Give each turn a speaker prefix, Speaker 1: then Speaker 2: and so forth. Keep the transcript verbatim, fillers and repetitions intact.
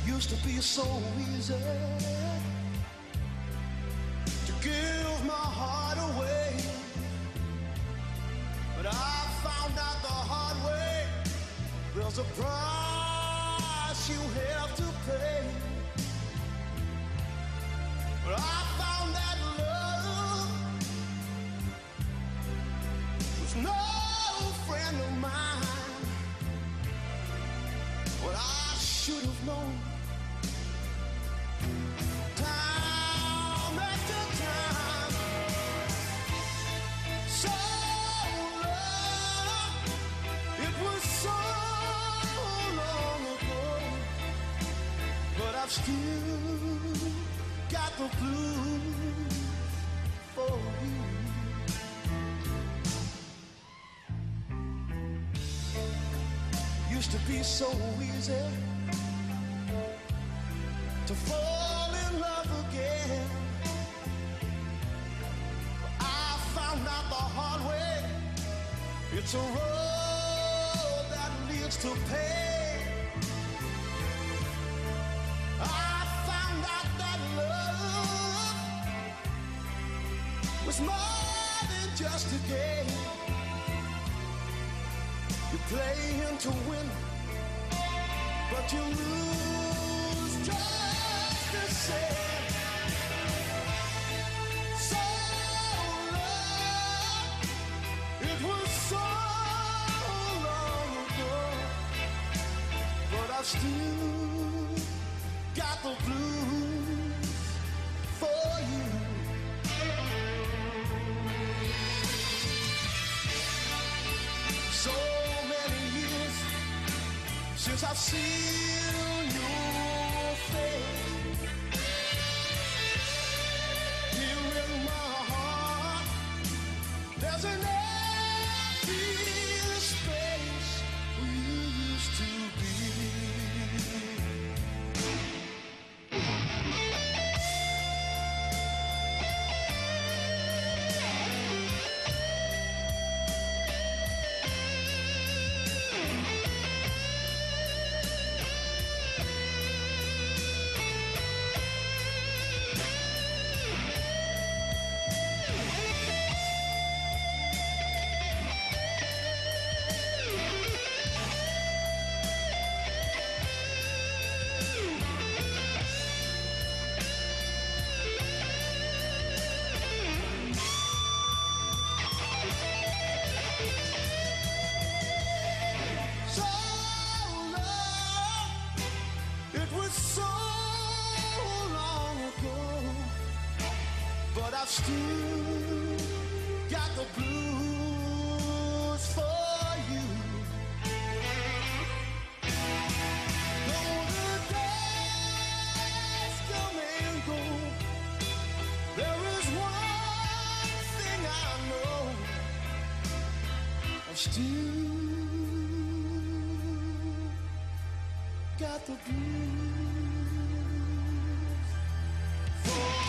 Speaker 1: Used to be so easy to give my heart away, but I found out the hard way. There's a price you have to pay. But I found that love was no friend of mine. What I should have known. I've still got the blues for you. Used to be so easy to fall in love again. I found out the hard way. It's a road that leads to pain. Was more than just a game. You play in to win, but you lose just the same. So love, it was so long ago, but I've still got the blues for you. So many years since I've seen your face. Here in my heart, there's an empty space we used to be. I've still got the blues for you. Though the days come and go, there is one thing I know. I've still got the blues for you.